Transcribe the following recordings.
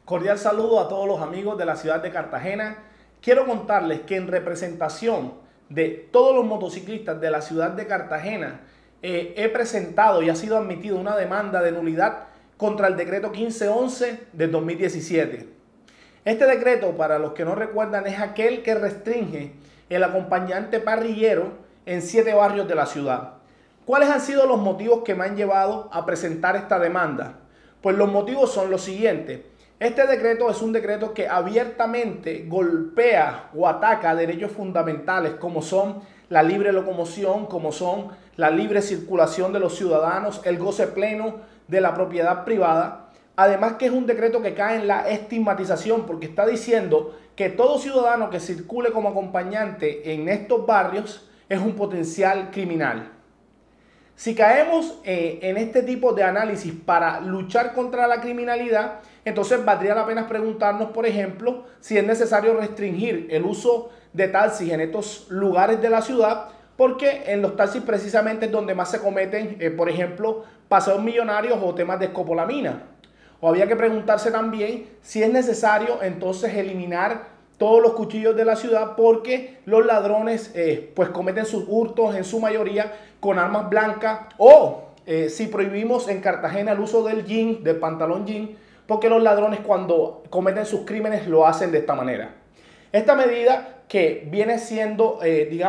Cordial saludo a todos los amigos de la ciudad de Cartagena. Quiero contarles que en representación de todos los motociclistas de la ciudad de Cartagena he presentado y ha sido admitida una demanda de nulidad contra el decreto 1511 del 2017. Este decreto, para los que no recuerdan, es aquel que restringe el acompañante parrillero en 7 barrios de la ciudad. ¿Cuáles han sido los motivos que me han llevado a presentar esta demanda? Pues los motivos son los siguientes. Este decreto es un decreto que abiertamente golpea o ataca derechos fundamentales como son la libre locomoción, como son la libre circulación de los ciudadanos, el goce pleno de la propiedad privada. Además que es un decreto que cae en la estigmatización porque está diciendo que todo ciudadano que circule como acompañante en estos barrios es un potencial criminal. Si caemos en este tipo de análisis para luchar contra la criminalidad, entonces valdría la pena preguntarnos, por ejemplo, si es necesario restringir el uso de taxis en estos lugares de la ciudad, porque en los taxis precisamente es donde más se cometen, por ejemplo, paseos millonarios o temas de escopolamina. O había que preguntarse también si es necesario entonces eliminar todos los cuchillos de la ciudad porque los ladrones pues cometen sus hurtos en su mayoría con armas blancas, o si prohibimos en Cartagena el uso del jean, del pantalón jean, porque los ladrones cuando cometen sus crímenes lo hacen de esta manera. Esta medida que viene siendo,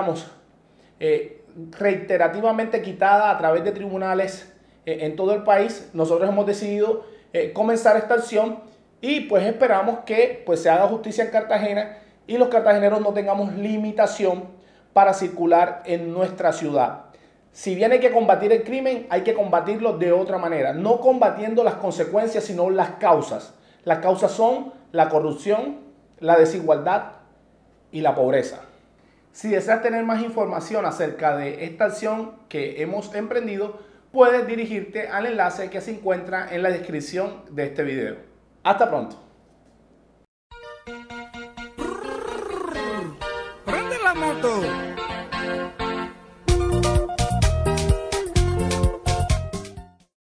reiterativamente quitada a través de tribunales en todo el país, nosotros hemos decidido comenzar esta acción y pues esperamos que pues se haga justicia en Cartagena y los cartageneros no tengamos limitación para circular en nuestra ciudad. Si bien hay que combatir el crimen, hay que combatirlo de otra manera, no combatiendo las consecuencias, sino las causas. Las causas son la corrupción, la desigualdad y la pobreza. Si deseas tener más información acerca de esta acción que hemos emprendido, puedes dirigirte al enlace que se encuentra en la descripción de este video. Hasta pronto. ¡Prende la moto!